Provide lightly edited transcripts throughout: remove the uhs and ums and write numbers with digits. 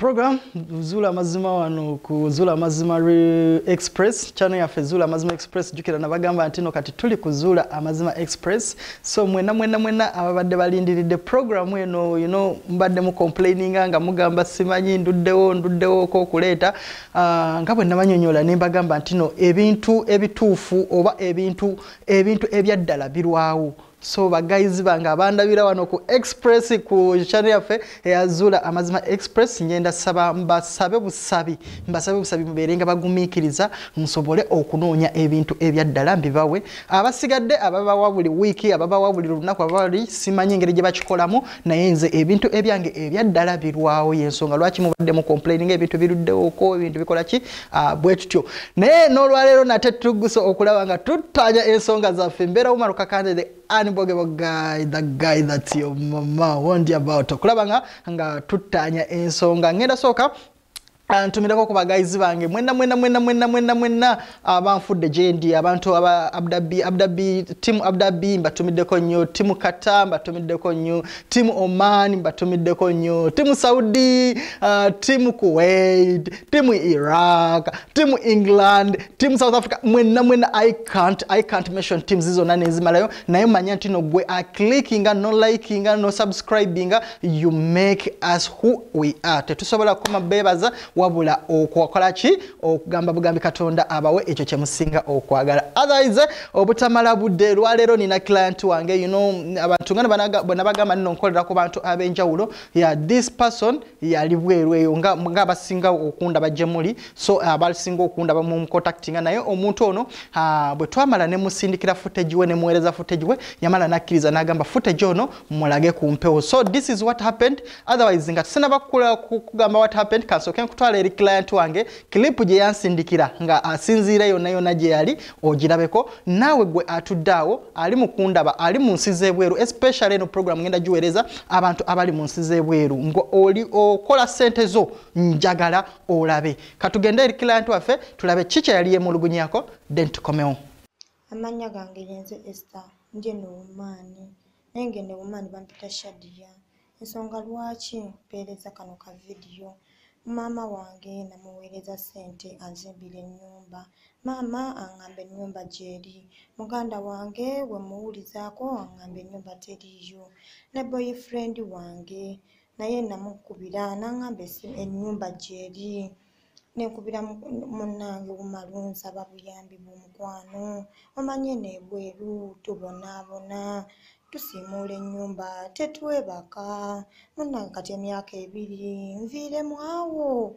program Zula Mazima wano ku Zula Mazima Express channel ya Zula Mazima Express jukira nabagamba antino kati tuli ku Zula Amazima Express so mwena ababadde balindiridde program eno mbadde mu complaining nga mugamba simanyi nduddewo ko kuleta nga bwe nabanyonyola ne mbagamba antino ebintu ebituufu oba ebintu ebyaddala birwawo. So guys banga abandabira wano ku Express ku channel yafe ya Zula Amazima Express ngenda saba mbasabe busabi muberenga bagumikiriza musobole okunoonya ebintu ebyaddala mbibawe abasigadde ababawa buli wiki ababawa buli lunaku abali simanyi ngeri gye bakikolamu naye nze ebintu ebyange ebyaddala birwawo yensonga lwaki mubadde mu complaining ebintu biruddewo ko ebintu bikola ki bwetutyo naye n'olwaleero nate tuguso okulaba nga tutanya ensonga zaffe mbeera umaruka kande the guy that your mama warned you about. Kulabanga nga tutanya ensonga ngenda soka antumirako ku bagayizi bange mwena abanfudde jendi abantu aba Abdabi team Abdabi mbatumiddeko nnyo team Qatar mbatumiddeko nnyo team Oman mbatumiddeko nnyo team Saudi team Kuwait team Iraq team England team South Africa mwena I can't mention teams hizo nane nzimalayo naye manya ntino gwe a clicking no liking no subscribing you make us who we are tetusobola kumabebaza wabula okwakola ki okugamba bugambi Katonda abawe ekyo kye musinga okwagala otherwise obutamala budde lwalero nina client wange abantu ngana banabagamba nino nkolera ku bantu abenjawulo this person yali bwerweyo nga abasinga okunda bajemuli so abasinga okunda bamu contacting naye omuntu ono bwe twamala ne musindikira footage we ne muwereza footage we yamala nakkiriza nagamba footage ono mulage ku mpewo so this is what happened otherwise nga tsena bakula kugamba what happened kasoke nkutwala eri client wange clip je yansindikira nga asinzira yona je yali ogirabeko nawe gwe atuddawo ali mukundaba ali munsize bweru especially no program ngenda juwereza abantu abali munsize bweru ngo oli okola sente zo njagala olabe katugenda eri client waffe tulabe chicha yali yemulugunyako then tukomeo amanya gange yenze Esther nje no umani nenge ne umani bampita Shadia ensonga lwaki pereza kano ka video mama wange namuwereza sente anzimbire nyumba mama angambe nyumba jeri muganda wange we muwulizako angambe nyumba teriyo ne boyfriend wange naye namukubira nangambe nyumba jeri nekubira munange umalunza babuyambi bumukwano omanye nebweru tubonabona tusimule nyumba tetwebaka munange kati emyaka 2 nvire mwawo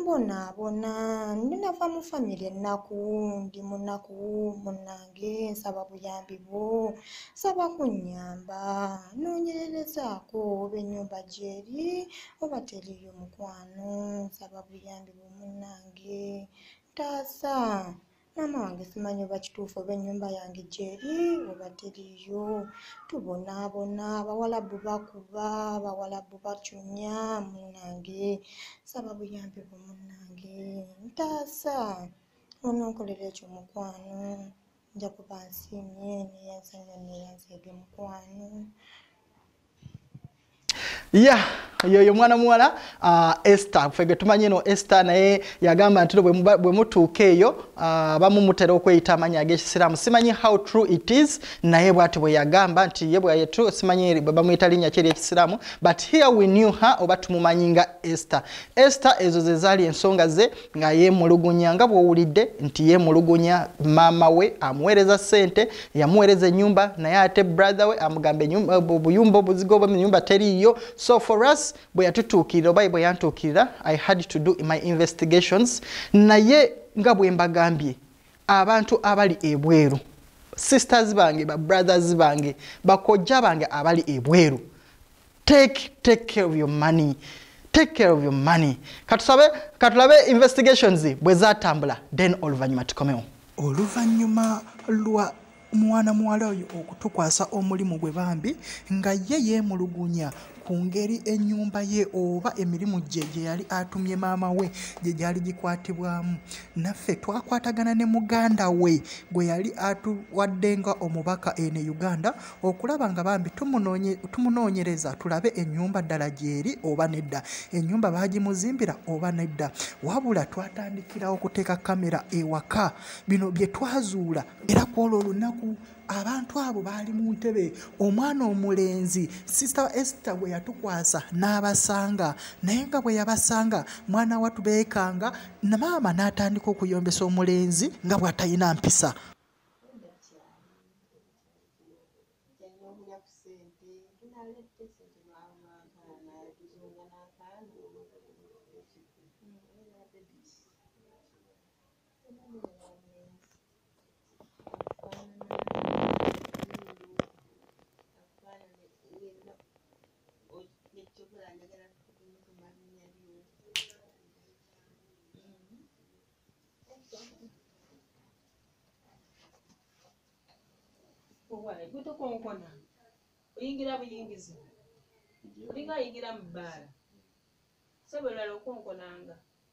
mbona ninava mu family ennaku ndi munaku munange nsaba buyambi bwo saba kunyamba nonyererezako benyumba jeri oba teriyo mukwano nsaba buyambi bwo munange tasa mama wange simanyi oba kituufu benyumba yange jeri oba teriyo tubonabona bawalabu bakuba bawalabu bacunya munange saba buyambi bwo munange ntasa ononkolera ekyo mukwano nja kuba nsimye neyanzege mukwano yoyo mwana muwala Esther fege tumanye no Esther naye yagamba ntiro bwe mutuuka eyo bamumutera okweyita amanya ag'ekisiraamu simanyi how true it is naye bwati bwe yagamba nti ye bwe yetu simanyi bamuyita linnya kyeri ekisiraamu but here we knew her oba tumumanyi nga Esther ezo ze zaali ensonga ze nga yemulugunya nga bw'owulidde nti yemulugunya mama we amuweereza sente yamuweereza ennyumba naye ate brother we amugambe obuyumba obuzigo bw'ennyumba teriyo so for us bwe yatutuukirira oba bwe yantuukirira I had to do my investigations naye nga bwe mbagambye abantu abali ebweru sisters bange ba brothers bange bakojja bange abali ebweru take care of your money katulabe investigations bwe zatambula then oluvanyuma tukomeo oluvanyuma lwa mwana muwala oyo okutukwasa omulimu gwe bambi nga ye yemulugunya ku ngeri ennyumba ye oba emirimu gye yali atumye maama we gye gyali gikwatibwamu. Naffe twakwatagana ne muganda we gwe yali atuwadde nga omubaka ene Uganda okulaba nga bambi tumunoonyereza tulabe ennyumba ddala gyeri oba nedda, ennyumba baagimuzimbira oba nedda. Wabula twatandikirawo okuteeka kamera ewaka, bino bye twazuula era ku olwo olunaku abantu abo baali mu ntebe. Omwana omulenzi Sister Esther bwe yatukwasa n'abasanga, naye nga bwe yabasanga mwana wattu beekanga na maama n'atandika okuyombesa omulenzi nga bw'atalina mpisa. Guto konkona oyingira buyingizi olinga ayingira mu bbaala sobola okonkonanga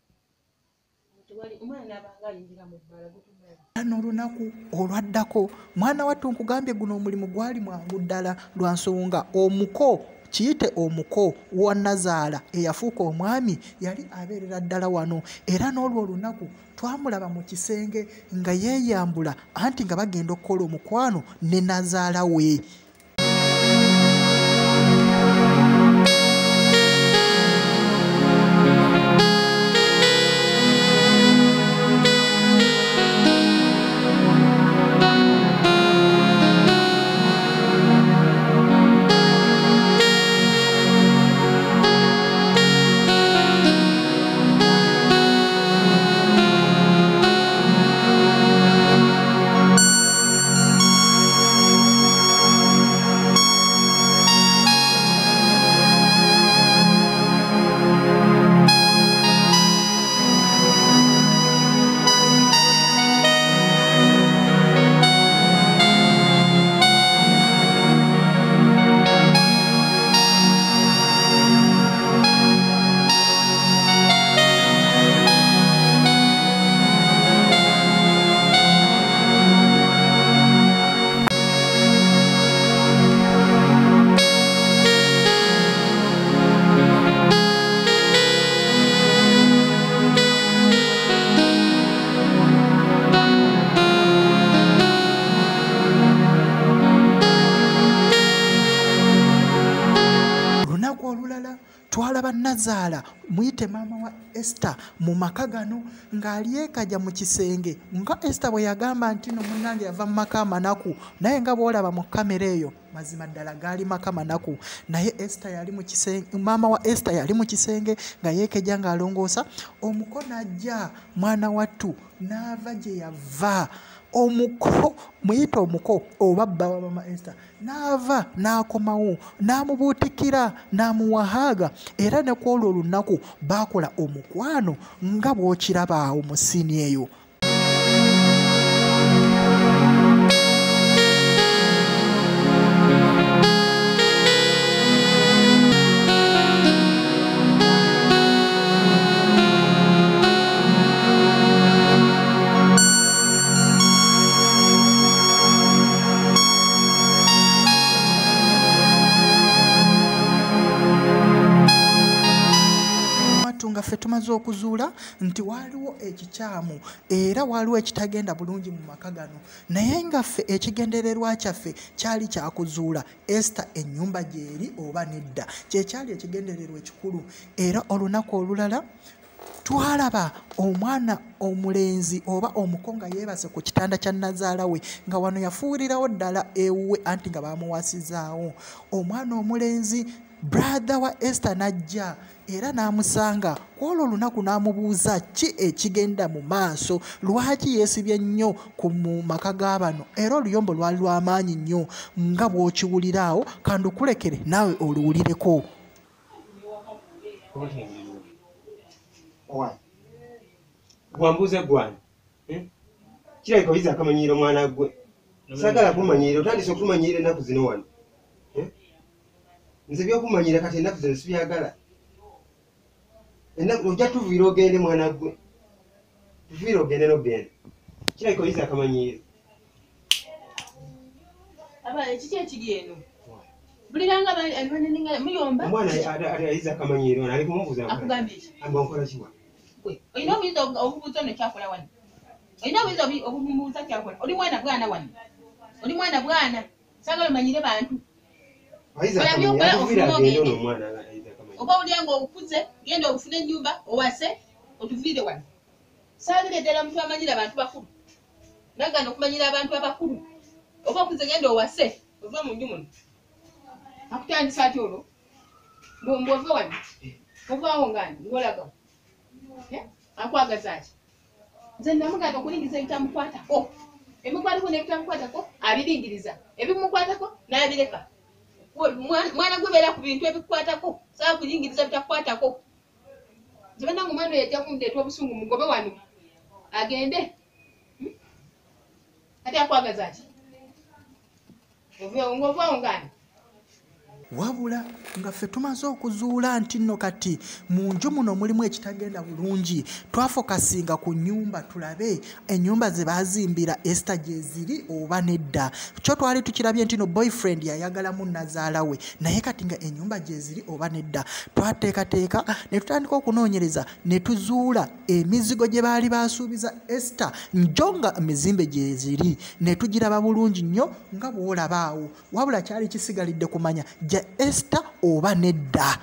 omwana abanga ayingira mu bbaala gutumala. Ano olunaku olwaddako mwana wattu nkugambye guno omulimu gwali mwangu ddala lwa nsonga omuko kiyite omuko wa Nazaala eyafuuka omwami yali abeerera ddala wano, era n'olwo olunaku twamulaba mu kisenge nga yeeyambula anti nga bagenda okukola omukwano ne Nazaala we. Twalaba Nazaala muyite maama wa Esther mu maka gano ng'ali ekajja mu kisenge nga Esther bwe yagamba nti no munnange yava mu maka amanaku, naye nga bw'olaba mu kamera eyo mazima ddala gaali maka manaku. Naye Esther yali mu kisenge, maama wa Esther yali mu kisenge nga yeekejja ng'alongoosa. Omuko n'ajja mwana wattu n'ava gye yava. Omuko muyita omuko oba bba wa mama Esther n'ava n'akomawo n'amubuutikira n'amuwahaaga, era ne ku olwo olunaku baakola omukwano nga bw'okiraba awo mu siini eyo. Nga ffe tumaze okuzuula nti waaliwo ekikyamu era waaliwo ekitagenda bulungi mu maka gano, naye nga ffe ekigendererwa kyaffe kyali kyakuzuula Esther ennyumba gyeri oba nedda. Kyekyali ekigendererwa ekikulu. Era olunaku olulala twalaba omwana omulenzi oba omuko nga yeebase ku kitanda kya Nazaala we, nga wano yafuulirawo ddala ewuwe anti nga baamuwasizaawo. Omwana omulenzi brother wa Esther najja era n'amusanga. Kwolwo olunaku n'amubuuza ki ekigenda mu maaso, lwaki yeesibye nnyo ku maka g'abano, era oluyombo lwali lw'amaanyi nnyo nga bw'okiwuliraawo. Kandukulekere naawe oluwulireko. Gwambuze gwana kirabika oyiza akamanyiiro mwana gwe, sagala kumanyira, otandise okumanyiira ennaku zino wano. nze byokumanyira kati ennaku zino sibyagala. Ennaku ojja tuviira ogende mwana gwe. Tuviira ogende n'ogenda. Kirabika oyiza akamanyiiro. Abaana kiki ekiri eno? Buliranga abaneninga muyomba. Omwana ayiza akamanyiiro ali kumubuuza. Akugambye ki? Amba nkola kiwa? Olina obuyinza obubuuza ono kyakola wano. Olina obuyinza obumubuuza kyakola. Oli mwana bwana wano. Oli mwana bwana. Sagala omanyire bantu. Ayiza akamanyiiro tuviira agende ono omwana ayiza akamanyiiro. Oba olyango okukuze, genda ofune ennyumba, owase, otuviire wano. Saagireetera muntu amanyira abantu bakulu. Nagana okumanyira abantu abakulu. Oba okuze genda owase, ova mu nju muno. Akutandisa ati olwo. Mbwova wano. Ovaawo ngani, ngolaga. Akwagaza ati. Nze namugamba okulingiza ebitamukwatako. Ebimukwatako n'ebitamukwatako abiringiriza. Ebimukwatako n'abireka. Mwana gwe beera ku bintu ebikukwatako. Saa kuyingiriza bitakukwatako. Nze bannange omwana oyo yajja kundeeta obusungu mugobe wano. Agende. Ate akwagaza ati. Ng'ovaawo ngani. Wabula nga ffe tumaze okuzuula nti nno kati mu nju muno mulimu ekitagenda bulungi, twafokasinga ku nnyumba tulabe ennyumba ze baazimbira Esther gye ziri oba nedda. Kyo twali tukirabye nti no boyfriend yayagalamu nazaala we, naye kati nga ennyumba gye ziri oba nedda. Twateekateeka ne tutandika okunoonyereza ne tuzuula emizigo gye baali baasuubiza Esther njo nga emizimbe gye ziri, ne tugiraba bulungi nnyo nga bw'olabaawo. Wabula kyali kisigalidde kumanya Esther oba nedda.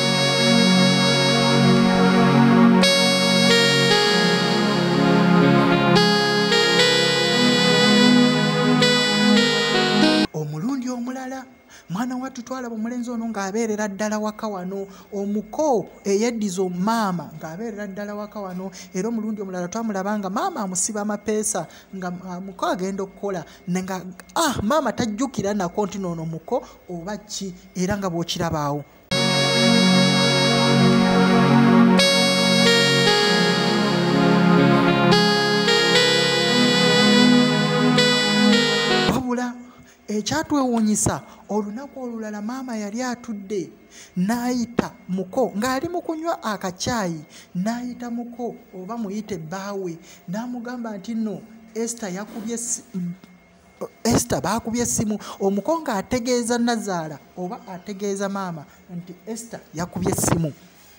Omulundi omulala mwana wattu twalaba omulenzi ono ng'abeerera ddala waka wano, omuko eyeddiza maama ng'abeerera ddala waka wano, era omulundi omulala twamulaba nga maama amusiba amapeesa nga muko agenda okukola nga maama tajjukira nako nti noono muko oba ki, era nga bw'okirabaawo. Wabula ekyatwewuunyisa olunaku olulala maama yali atudde n'ayita muko ng'ali mu kunywa akacaayi, n'ayita muko oba muyite bbaawe n'amugamba nti nno Esther baakubye essimu. Omuko ng'ategeeza Nazaala oba ategeeza maama nti Esther yakubye essimu.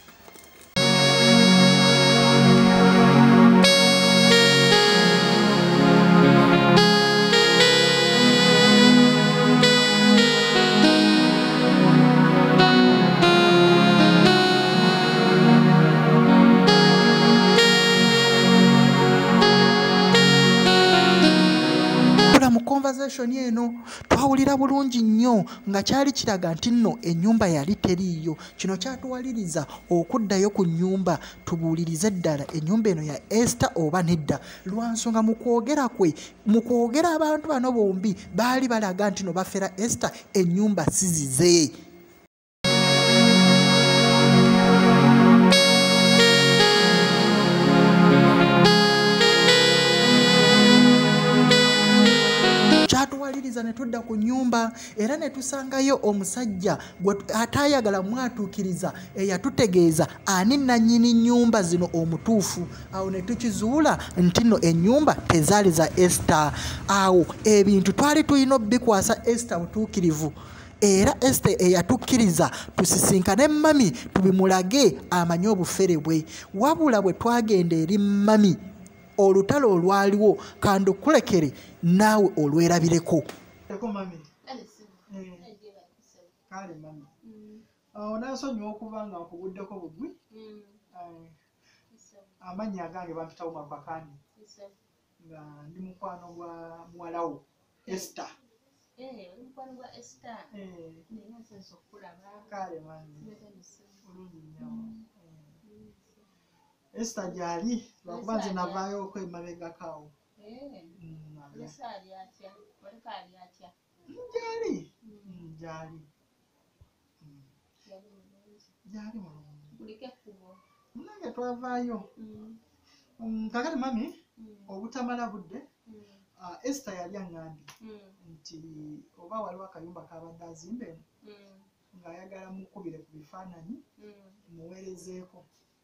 Conversation eno twawulira bulungi nnyo nga kyali kiraga nti nno ennyumba yali teriiyo. Kino kyatuwaliriza okuddayo ku nnyumba tubuulirize ddala ennyumba eno ya Esther oba nedda, lwansonga mu kwogera abantu bano bombi baali balaga nti no bafera Esther ennyumba sizize. Kyatuwaliriza ne tudda ku nnyumba era ne tusangayo omusajja ataayagala mwatuukiriza eyatutegeeza ani nannyini nnyumba zino omutuufu. Awo ne tukizuula nti nno ennyumba tezaali za Esther. Awo ebintu twali tulina obikwasa Esther butuukirivu, era Esther eyatukkiriza tusisinkane mami tubimulage amanye obufere bwe. Wabula bwe twagenda eri mami olutalo olwaliwo kandukulekere naawe olwerabireko. Kale mami. Onaasonyiwa okuba nga nkuguddeko bugwi. Amannya agange bampitawo Mabakani. Nga ndi mukwano gwa muwalawo Esther. Mukwano gwa Esther. Nina nsenso okulaba. Kale mami. Bulungi nnyo. Esther gyali lwakuba nze navaayo okwemabegakawo. Gyali mulungi. Munange twavaayo. Kakati mami obutamala budde Esther yali aŋŋambye nti oba waliwo akayumba kabadde azimba eno ng'ayagala mukubire ku bifaananyi muweerezeeko.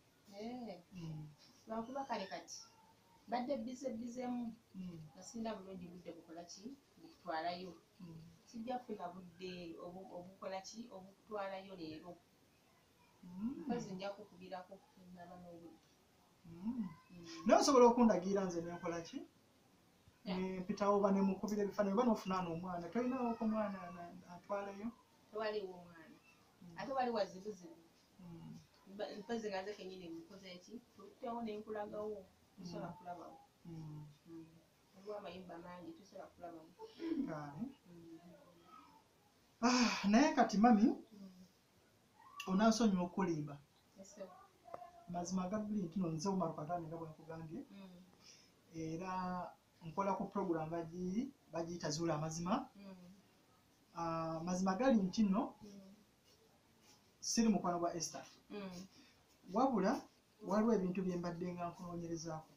lwakuba kale kati badde bizemu nga sirina bulungi budde bukola ki bukutwalayo sijja kufuna budde obukola ki obukutwalayo leero mpozi nja kukubirako naba n'obudde. naye osobola okundagira nze nenkola ki nempitawo oba nemukubira ebifaananyi oba n'ofunaana omwana tolinawo ko mwana atwaleyo tewaliwo omwana ate wali wazibuzibu mpozi nga nze kenyini mukoze eki tutewo nenkulagawo tusobola kulabawo waliwo amayumba mangi tusobola kulabawo. naye kati mami onansonyiwa okulimba mazima gaguli nti no nze Omar Katani nga bwekugambye era nkola ku program bagiyita Zuula Amazima. Mazima gali nti nno siri mukwano gwa Esther wabula waliwo ebintu bye mbadde nga nkunoonyerezaako.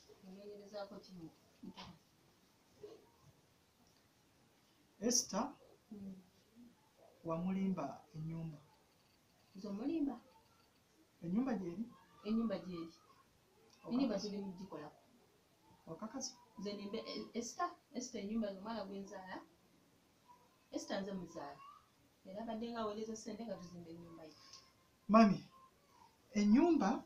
Esther wamulimba ennyumba. Ennyumba gyeri? Ennyumba gyeri. Ennyumba ziri mu gikolako. Okakasa? Nze nimbe Esther ennyumba ng'omwana gw'enzaala. Esther nze muzaala. Era badde nga aweereza ssente nga tuzimba ennyumba ye. Mami, ennyumba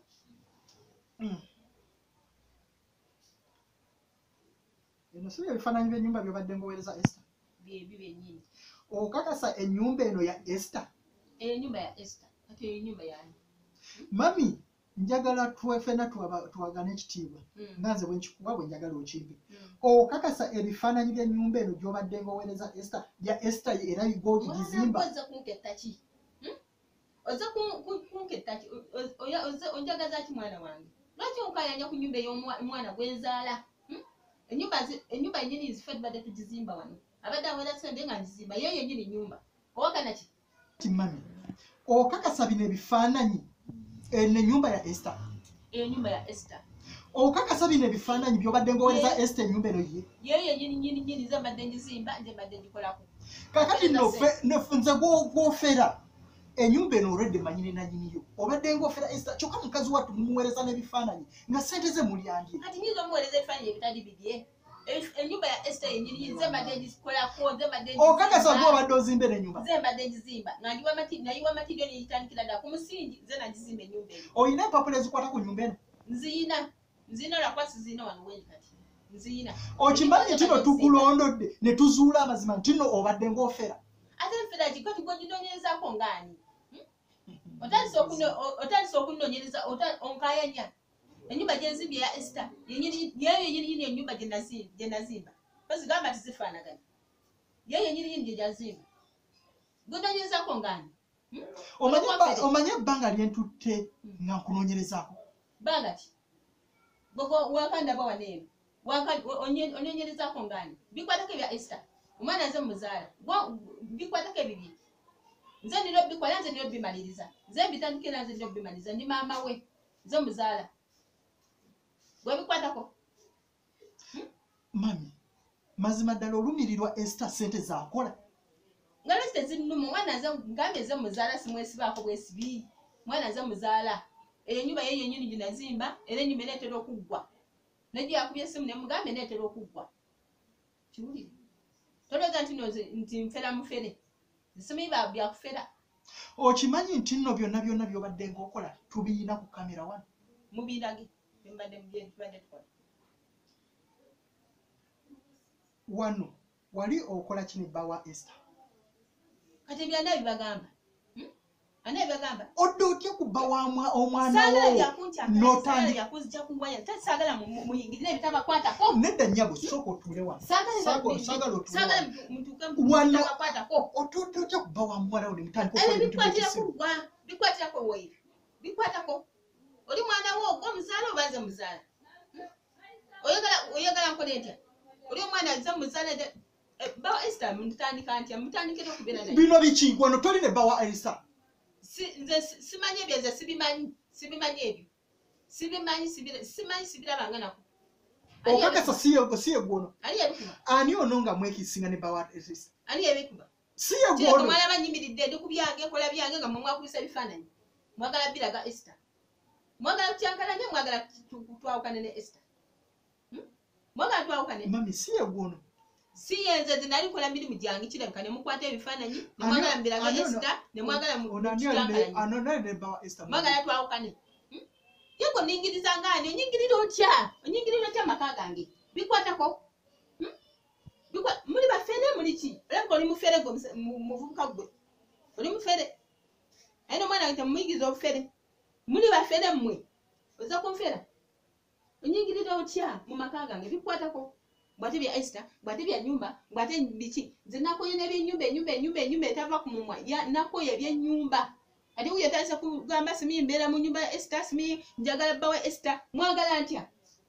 eno si ebifaananyi by'ennyumba by'obadde ng'oweereza Esther? Byebyo byennyini. Okakasa ennyumba eno ya Esther? Ennyumba ya Esther. Ate ennyumba yani. Mami, njagala twefena tuwagane ekitiibwa nga nze bwenkikuwa bwe njagala okimpe. Okakasa ebifaananyi by'ennyumba eno gy'obadde ng'oweereza Esther ya Esther era igizimba? Oza kunketta ki? Oza kunketta ki? Onjagaza ki mwana wange? Lwaki onkayanya ku nnyumba ey'omwana gwenzaala? Ennyumba yennyini ziffe tubadde tugizimba wano. Abadde aweera ssente nga ngizimba yeyo yennyini nnyumba. Owakana ki? Mami, okakasa bino ebifaananyi eno ennyumba ya Esther? Ennyumba ya Esther. Okakasa bino ebifaananyi by'obadde ng'oweereza Esther ennyumba eno ye? Yeyo yennyini nze mbadde ngizimba nze mbadde ngikolako. Kakati nze gw'ofera ennyumba eno olwedde manyine nanyiniyo obadde ng'ofera Esther kyokka mukazi wattu mumuweereza n'ebifaananyi nga ssente ze mulyandye. Kati nyinza omuweereza ebifaananyi ebitali bibye. Ennyumba ya Esther yennyini nze mbadde ngikolako nze mbadde ngizimba. Okakasa gw'obadde ozimba ennyumba? Nze mbadde ngizimba nga nayiwa amatiryo neyitandikira ddala ku musingi nze nagizimba ennyumba eyo. Oyina empapula ezikwata ku nnyumba eno? Nziyina lwakuba siziyina wano wendi kati nziyina. Okimanyi nti no tukulondodde ne tuzuula amazima nti no obadde ng'ofera? Ate nfera ki kati gwoginoonyerezaako ng'ani? Otandise okunoonyereza onkayanya. Ennyumba gye nzimbye ya Esther yeyo yennyini ennyumba gye nazimba. Bazigamba tizifaanagana. Yeyo yennyini gye gyazimba. Gw'onoonyerezaako ng'ani? Omanye ebbanga lyentutte nga nkunoonyerezaako? Bbanga ki? Wakandaba wano eno. Onyonyerezaako ng'ani? Bikwatako ebya Esther. Omwana nze muzaala. Bikwatako ebibiri. Nze nina obikola nze nina obimaliriza. Nze mbitandikira nze nina obimaliriza. Ndi maama we. Nze muzaala. Gwe bikwatako? Mami, mazima ddala olumirirwa Esther ssente z'akola? Nga lwaki tezinnuma omwana nze ngambye nze muzaala simwesibaako bwesibi. Mwana nze muzaala. Ennyumba ye yennyini gye nazimba era ennyumba eneetera okuggwa. Negye yakubye essimu ne mugambye eneetera okuggwa. Kiwulire? Tolowooza nti nfera mufere. Nsimanyi byakufera. Okimanyi nti nno byonna by'obadde ng'okola tubiyina ku kamera wano? Mubindage tubadde tukola. Wano wali okola kino ebba wa Esther? Kati byonna bibagamba. Ani ebagamba? Odde otya kubba omwana wo n'otandika saagala muyingirire ebitabakwatako. Nedda nnyabo sooka otuule wano. Saagala wano. Otodde otya kubba wa muwala wo ne mutandika okola ebintu by'ekisiru. Bikwatirako weeyo. Bikwatako. Oli mwana wo gwe muzaala oba nze muzaala? Oyagala nkole ntya? Oli omwana nze muzaala bawa Esther mutandika ntya? Mutandikira okubeera naye. Bino biki wano toli ne bba wa Esther? Nze simanyi ebyo nze sibimanyi ebyo. Simanyi sibirabanga nako. Okakasa si ye gwono. Ani yabikuba? Ani ono nga mwekisinga ne bba wa Esther? Ani yabikuba? siye kile gwono kumala banyimiridde ndi kubyange kola byange nga mwakubisa bifaananyi mwagala biraga Esther mwagala kyankala ne mwagala twawukane ne Esther mwagala twawukane mami siye gwono si yenze zinali kola mirimu gyange kirabika ne mukwata ebifaananyi ne mwagala mbiraga Esther ne mwagala kyankala anona ne ba Esther mwagala twawukane yego ningiriza ngani onyingirira otya maka gange bikwatako muri bafere muri ki olabika oli mufere gwe muvubuka gwe oli mufere ayina omwana nti muyigiza obufere muri bafere mmwe oza kunfera onyingirira otya mu maka gange bikwatako bwate bya Esther bwate bya nyumba bwate biki nze nakoye n'ebyenyumba etava ku mumwa nakoye ebyenyumba ati uyo tayinza kugamba simi mbeera mu nyumba ya Esther simi njagala bbawe Esther mwagala ntya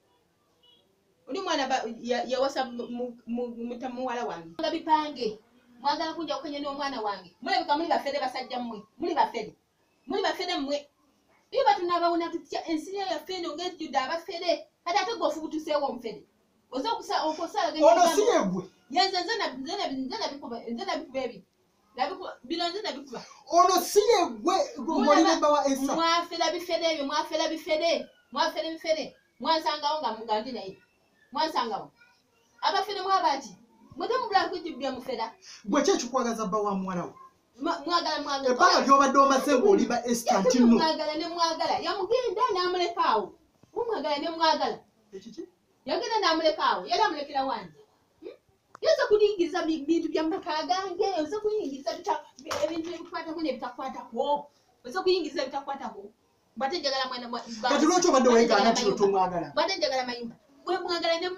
oli mwana yawasa mutamuwala wange nga bipange mwagala kunja okwenye n'omwana wange mulabika muli bafere basajja mmwe muli bafere mmwe iyo batunabawona tutya ensi yaffe eno ng'ejjudde abafere kati ate gwe ofubutuseewo omufere oza okusala ono siye gwe yenze nze nabikuba ebi bino nze nabikuba ono siye gwe ngoli ne ba wa Esther mwafera bifere ebyo mwafera bifere mwansangawo nga ndi naye mwansangawo abafere mwabaki mutemubula kujibya mufera gwe kyekikwagaza bba wa muwala we mwagala ebbanga lyobadde omaze ng'oli ba Esther nti nno mwagala ne mwagala yamugenda n'amulekaawo mumwagala ne mwagala ekiki yagenda n'amulekaawo yali amulekera wange yoza kuyingiriza bintu bya maka gange oza kuyingiriza ebintu ebikwatako nebitakwatako oza kuyingiriza ebitakwatako mbate njagala mwana kati lwaki obadde weegaana kino tomwagala mbate njagala mayumba bwe mwagala ne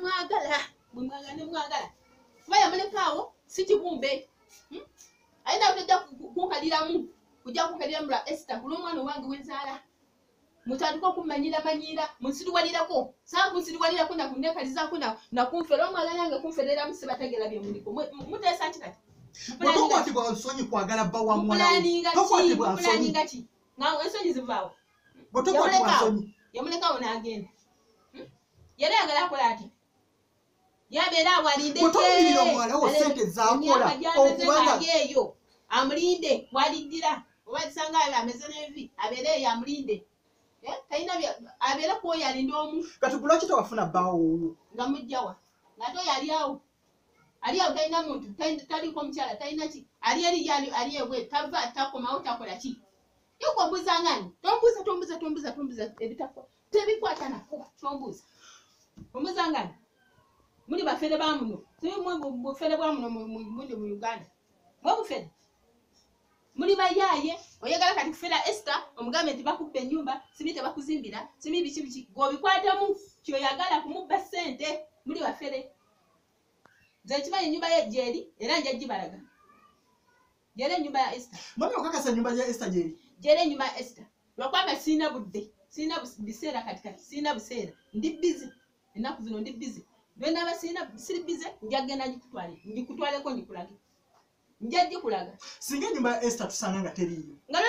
mwagala kuba yamulekaawo si kibumbe ayina kujja kunkaliramu lwa Esther kulw'omwana owange wenzaala mutandika okumanyira munsiriwalirako saa kunsiriwalirako nakunekalizaako nakunfera omwagala nange kunfereramu sibategeera bye muliko muteesa ki kati tokwatibwa nsonyi kwagala bba wa muwala we tokwatibwa nsonyi ki nga ensonyi zivaawo bwe tokwatibwa nsonyi yamulekaawo n'agenda yali agala akola ati yabeera awalinde bwetowulirira omuwala wo sente zakola okubanga eyo amulinde walindira oba kisanga ameze n'envi abeere eyo amulinde talina abeere kwoyo alinde omu kati bulwaki tewafuna bbaawo nga mujjawa ngate oyo ali awo talina muntu taliko omukyala talina ki ali ebwe tava takomawo takola ki yokwe ombuuza ngani tombuuza tebikwata nako tombuuza ombuuza ngani muli bafere ba muno bufere bwa muno mu Uganda mwebufere muli bayaaye oyagala kati kufera Esther omugambe nti bakubba ennyumba simi tebakuzimbira simi biki gwobikwatamu kyoyagala kumubba ssente muli bafere nze kimanyi ennyumba ye gyeri era nja gibalaga gyeri ennyumba ya Esther mami okakasa ennyumba ya Esther gyeri ennyumba ya Esther lwakubanga siina budde siina biseera katikati siina buseera ndi bizi ennaku zino ndi bizi lwenaaba siri bize njagenda ngikutwaleko ngikulage nja gikulaga singa ennyumba ya Esther tusanga nga teriiyo nga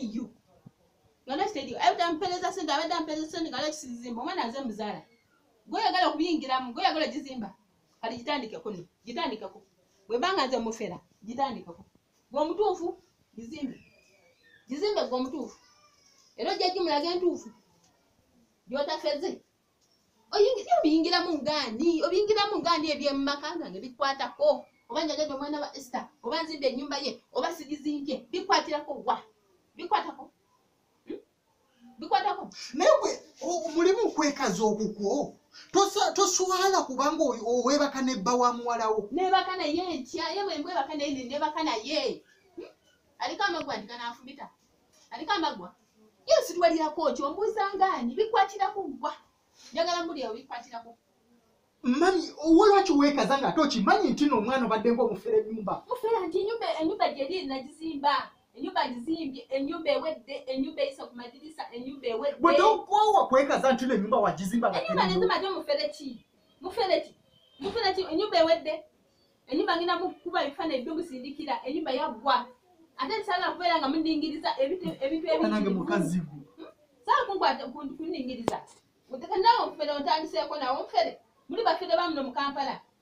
lwaki teriiyo ayita mpereza sente abadde ampereza sente nga lwaki sizimba omwana nze muzaala gweoyagala okuyingiramu gweoyagala gizimba kali gitandikeko nno gitandikeko bwebanga nze mufera gitandikeko gwe omutuufu gizimbe gwe omutuufu era ojja gimulaga entuufu gyotafeze obiyingiramu ngani ebyemumaka gange bikwatako oba njagenda omwana wa Esther oba nzimba ennyumba ye oba sigizimbye bikwatirako wa bikwatako naye gwe mulimu okwekaza okukwo toswala kubanga owebaka nebba wa muwalawo nebaka naye ntya ye bwembwebaka naye nebaka naye aliko amagwa ndikanafumita aliko amagwa ye sitwalirako kyo ombuuza ngani bikwatirako wa njagala mulyawo bikwatirako mami olwaki weekaza nga ate okimanyi nti n'omwana obadde ng'omufera ennyumba mufera nti ennyumba gyeri nagizimba ennyumba ngizimbye ennyumba ewedde ennyumba eyisa ku madirisa ennyumba ewedde bwe tokwawa kwekaza nti n'ennyumba wagizimba nga ennyumba nenzima te mufere ki ennyumba ewedde ennyumba ngina mukuba ebifaananyi byomusindikira ennyumba yaggwa ate nsaala kubeera nga mundingiriza ebintu nange mukazi gwe saala kundingiriza nawe omufere ontandiseeko nawe omufere muli bafere bamuno mu Kampala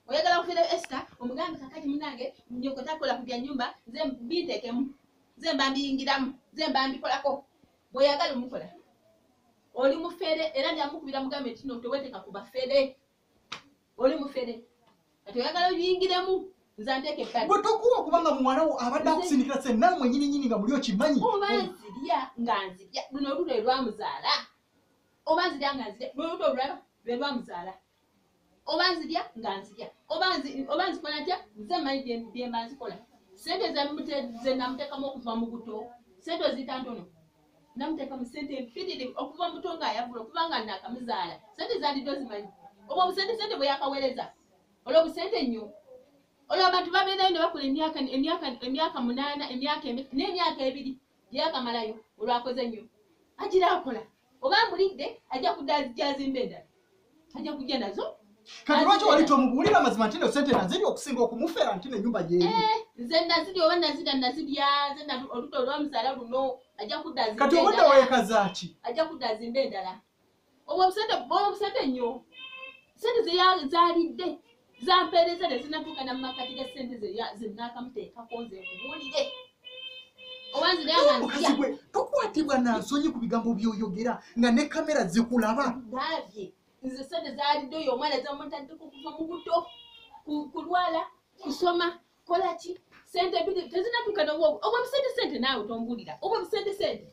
oyagala kufera Esther omugambi kakati munange nyoko takola kubya nyumba nze bintekemu nze mbambiyingiramu nze mbambikolako bweyagala omukola oli mufere era ndamukubira mugambe tino teweteka kuba fere oli mufere ati oyagala oyingiremu nzandeke pale botokuwa kubanga mwana abadde akusindikira se namwe nyini nga mulyo kimanyi obanzirya nganzirya luno lulo lwamuzaala obanzirya nganzirya luno lulo lwamuzaala obanzirya nganzirya obanzikola atya nze manyi bye mbanzikola sente ze namutekamu okuva mu buto sente oziyita ntono namutekamu sente empitirivu okuva mu buto ng'ayavula okubanga nakamuzaala sente zandidde ozimanyi obwo obusente sente bwe yakawereza olwo obusente nnyo olwo abantu babeerayo ne bakola emyaka 8 emyaka n'emyaka 2 gyeyakamalayo olwakoze nnyo agira akola oba mulidde ajja kudajazimba endala ajja kujja nazo kati lwaki wali tomubuulira amazima nti sente naziri okusinga okumufera nti nenyumba gyeri nze naziri oba nazirya nze oluto olwamuzaala luno ajja kudazimba kati obudde wayekaza ki ajja kudazimba endala obwo obusente nnyo sente zaalidde zampeereza tezinatuuka namumakati ga sente zenakamuteekako nze nkubuulire omukazi gwe tokwatibwa nansonyi ku bigambo byoyogera nga ne kamera zikulaba ndabye nze sente zaalidde oyo omwana zamutaddeko kuva mu buto kulwala kusoma kolaki sente tezinatuuka obwo busente naawe tombulira obwo busente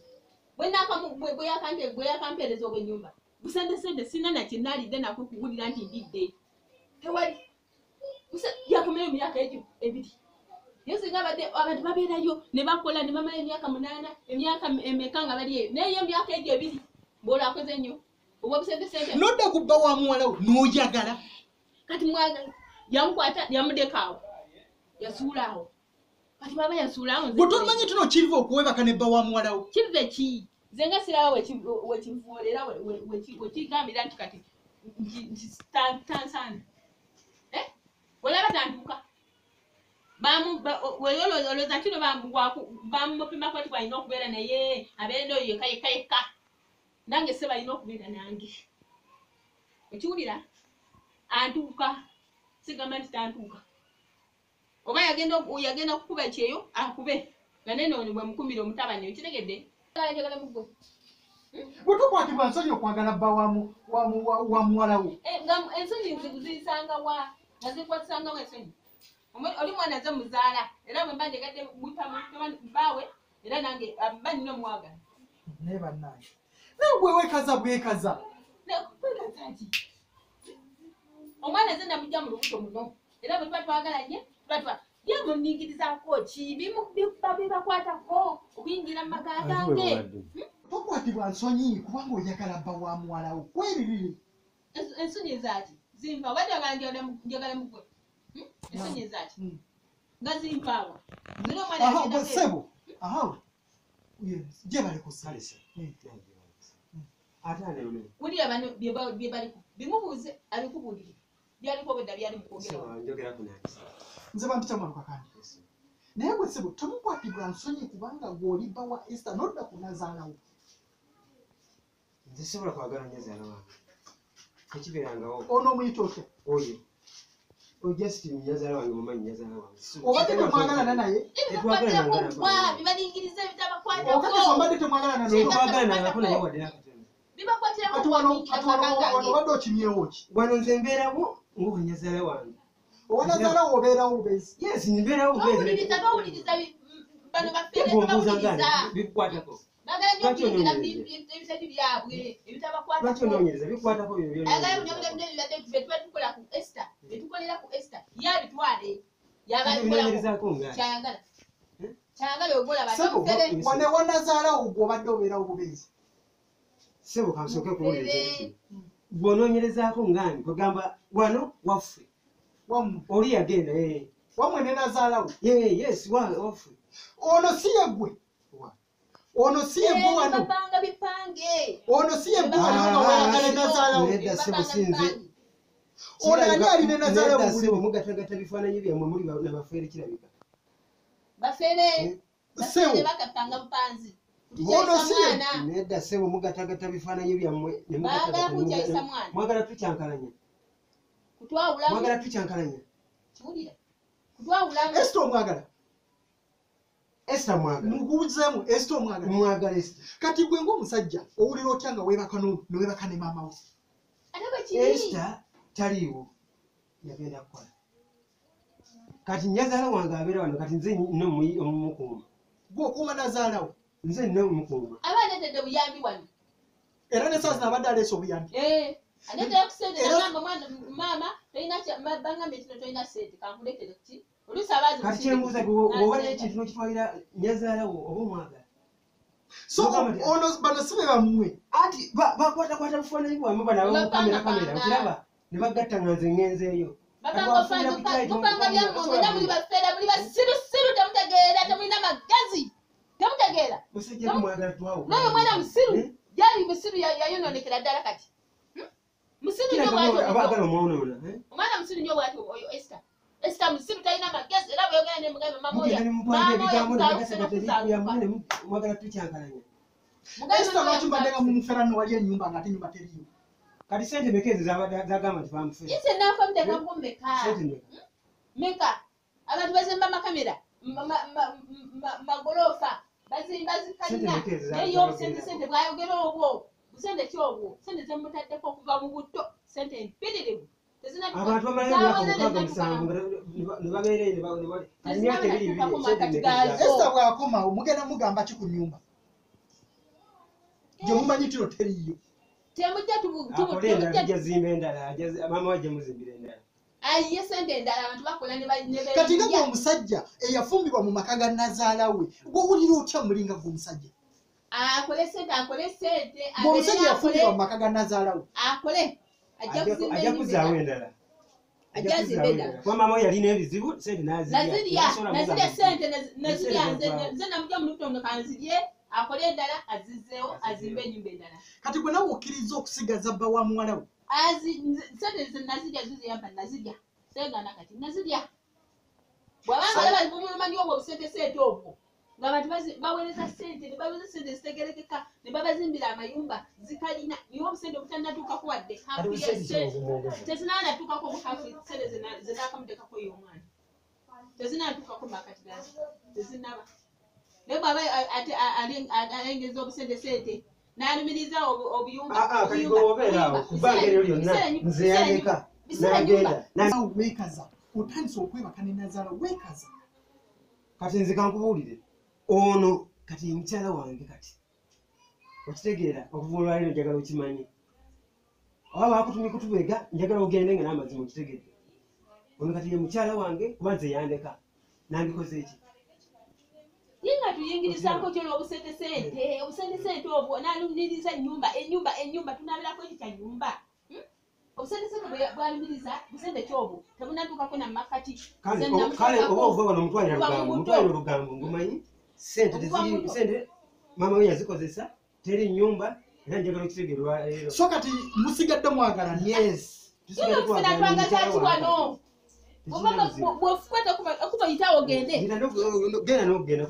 bwe yakampeereza obwenyumba busente sina nakinaalidde nako kuwulira nti ndidde tewali yakomeyo emyaka egyo 2 naye singa abantu babeerayo ne bakola ne bamala emyaka 8 emyaka emeka nga bali eyo naye emyaka egyo 2 bw'olwo akoze nnyo obwo busente nodda kubba wa muwalawo n'oyagala kati mwagala yamukwata yamudekaawo yasuulaawo kati baba yasuulaawo bwe tomanyi tuno kiva okuwebaka nebba wa muwalawo kive ki nze nga siraba wekivuolera wekigambira nti kati tansaana olaba tantuuka olowooza kino bamupimako ti balina okubeera naye abeera oyo yekayekayeka nange se balina okubeera nange ekiwulira antuuka sigamba nti tantuuka oba yagenda kukuba ekyeyo akube nga nenooni bwe mukumira omutabani okitegedde ayagala muggo bwetukwatibwa nsonyi okwagala bba wa muwalawo ensonyi nzizisanga wa nazikwatisanga ensonyi oli mwana ze muzaala era bwe mba njegadde baawe era nange mba nina omwagala naye bannange naye bwewekaza bwekaza kwekazaki omwana ze namujja mu lubuto muno era bwe tuba twagalanye byamuningirizaako ki bibakwatako okuyingira mu maka gange tokwatibwa nsonyi kubanga oyagala bba wa muwalawo kweririre ensonyi ezaki zimpa obadde njagala mugwe ensonyi ezaki nga zimpaawa sebo gye balekusalesa wulira bano bye baliko bimubuuze abikubuulire byaliko obwedda byali mukwogera nze bampita mwaluka kandi naye bwe sebo tomukwatibwa nsonyi kubanga gw'oli bba wa Esther nodda ku nazaalawo nze sobola kwagala nyazaala wange tekibeerangawo ono omuyita otya oyo ojasti nyazaala wange mumanyi nyazaala wange obadde temwagalana naye bibalingiriza okakasa obadde temwagalana twagalanangako naye wadde nakatono kati wano obadde okimyewo ki wano nze mbeerawo nguwe nyazaala wange owanazaalawo obeerawo bubezi yes mbeerawo bubezi bawuliriza bano bafeere bikukwatako lwaki onoonyereza bikwatako tukola ku Esther betukolera ku Esther yabitwale yabinoonyerezaako nga kyayagala ogola batafere wane wanazaalawo gw'obadde obeerawo bubezi sebo kansooke kuwuliriza eki bw'onoonyerezaako ngani kwegamba wano waffe wammwe oli yagenda wammwe ne nazaalawo yes waffe ono si yeggwe ono si yeggwe wano bapanga bipange ono si yeggwe wano nga wayagala nazaalawo nedda sebo sinze ono ani alina nazaalawo nedda sebo mugatagata bifaananyi byammwe muli nabafeere kirabika bafere sewo bakapanga bupanzi ono si nedda sebo mugatagata bifaananyi byammwe baagala kukyayisa mwana mwagala tukyankalanya kutwawulamu mwagala tukyankalanya kiwulira kutwawulamu Esther omwagala Esther mwagala mubuuzeemu Esther omwagala mwagala Esther kati gwe ng'omusajja owulira otya nga weebaka ne weebaka ne maama we ate bwe kiri Esther taliiwo yagenda kukola kati nyazaala wange abeera wano kati nze nno omumukuuma gwe okuuma nazaalawo nze nno omumukuuma aba aneetedde buyambi wano era ne saa zino abadde aleese obuyambi aneetera kusente nagamba mwana maama tolina bangambye kino tolina sente kankulekere ki oluusi abaazi kati kyembuuza oba ekintu nokitwalira nyazaalawo oba omwagala so ono bano si be bammwe ati bakwatakwata bufaananyi bwamu bano kamera okiraba ne bagatta nga nze ŋŋenzeeyo mupanga byamwena muli bafeera muli basirusiru temutegeera temulina magezi temutegeera musajja mwagala twawo naye mwana musiru gyali musiru yayononekera ddala kati musiru nyo abagala omwonoona omwana musiru nyo bwati oyo Esther musiru talina magezi era bweyogera nemugamba mwagala tukyankalanya Esther lwaki mbadde nga mumufera nno wali ennyumba ng'ate ennyumba teriyo kati sente meka ezo zagamba nti bamufera ise naafa muteekamu meka abantu bazimba amakamera magolofa bazimba zikalina naye sente bwayogera obwo busente ki obwo sente zemutaddeko okuva mu butto sente empiririvu abantu bamalayo emyaka mukaaga musanvu ne babeereyo emyaka ebiri Esther bw'akomawo mugenda mugamba ki ku nnyumba gye mumanyi tiro teriyo temujja ajja zimba endala maama wajja muzimbira endala ayiye sente endala abantu bakola kati nga gwe omusajja eyafumbibwa mu maka ga nazaala we gw'owulira otya mulinga gwe omusajja akole sente gwe omusajja yafumbibwa mu maka ga nazaala we akole ajja kuzaawo endala ajja zimba endala kuba maama we yalina ebizibu sente nazirya sente nazirya nze namujja munukutono kanzirye akole endala azizzeewo azimbe ennyumba endala kati gwe nawe okkiriza okusigaza bba wa muwala we sente nazirya ziziyamba nazirya segana kati nazirya bwabanga bali mumumanyi obwo obusente obwo ng'abantu baweereza sente ne baweereza sente zitegerekeka ne babazimbira amayumba zikalina niwo obusente obutanatuukako wadde tezinanatuukako obuhafu sente zenakamuteekako y'omwana tezinatuukako makati gazi tezinaba naye bwaba alengeza obusente n'alumiriza obuyumba kubbanga eryo lyonna nze yaleka n'agenda weekaza otandise okwebaka ne nazaala weekaza kati nze kankubuulire ono kati ye mukyala wange kati okitegeera okuva olwaliro njagala okimanyi oba bakutumye kutubega njagala ogende nga n'amazima okitegeere ono kati ye mukyala wange kuba nze yandeka nandikoze eki yinga tuyingirizaako kyo obusente obwo n'alumiriza ennyumba tunaabirako eki kya nyumba obusente bwalumiriza busente kyobwo tebunatuukako namakati kale oba ova wano mutwalira olugambo ngumanyi sente maama we yazikozesa teri nyumba era njagala okitegeerwa leero so kati musigadde mwagalana yes twagazaki wano bwofukwata okubayitawo ogende genda n'ogenda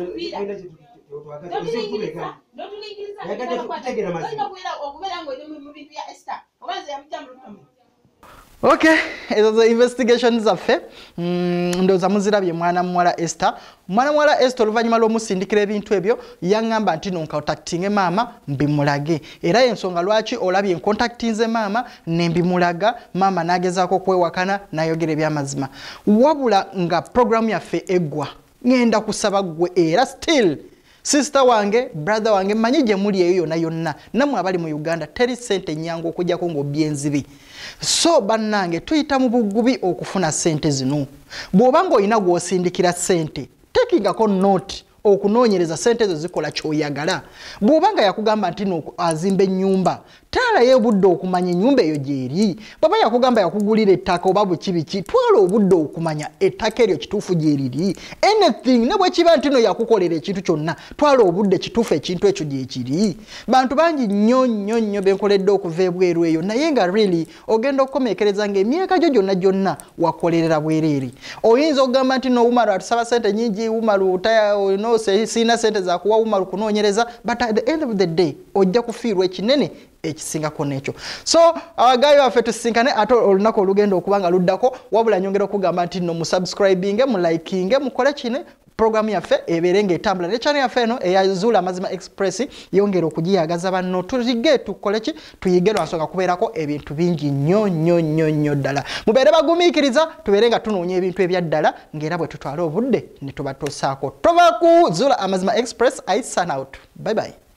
okubeera ngaoli mu bintu bya Esther obanze yamujja mu lutomo. Okay, ezo zo investigation zaffe ndowooza muzirabye mwana muwala Esther. Mwana muwala Esther oluvannyuma lw'omusindikira ebintu ebyo yaŋŋamba nti noncontactinge maama mbimulage. Era ensonga lwaki olabye ncontactinze maama ne mbimulaga maama n'agezaako kwewakana n'ayogera eby'amazima. Wabula nga programu yaffe eggwa ngenda kusaba ggwe era still sister wange, brother wange manyi gye muli eyo yonna yonna nammwe abali mu Uganda teri ssente nnyangu okujjako ng'obbye enzibi. So bannange tuyita mu bugubi okufuna ssente zino. Bw'oba ng'olina gw'osindikira ssente tekingako note okunoonyereza ssente ezo zikola ky'oyagala. Bw'oba nga yakugamba nti azimba ennyumba taalayo obudde okumanya ennyumba eyo gy'eri. Bw'aba yakugamba yakugulira ettaka oba buki biki twala obudde okumanya ettaka eryo kituufu gy'eriri. Anything ne bwe kiba nti no yakukolera ekintu kyonna twala obudde kituufu ekintu ekyo gy'ekiri. Bantu bangi nnyo benkoledde okuva ebweru eyo naye nga really ogenda okukomekereza ng'emyaka gyo gyonna wakolerera bwereere. Oyinza okugamba nti no Umaru atusaba ssente nnyingi Umaru olina no sina sente za kuwawuma lukunoonyereza but at the end of the day ojja kufiirwa ekinene ekisingako nekyo. So abagayi waffe tusinkane ate olunaku olugenda okuba nga luddako wabula nyongera okugamba nti no musubscribinge mulikinge mukole kine program yaffe eberenga etambula ne channel yaffe eno eya Zuula Mazima Express yongera okugiyagaza banno tulige tukoleki tuyige lwansonga kubeerako ebintu bingi nnyo ddala. Mubeere bagumiikiriza tubeerenga tunoonya ebintu ebya ddala ng'era bwe tutwala obudde ne tubatuusaako. Tova ku Zuula Mazima Express, I sign out. Bye bye.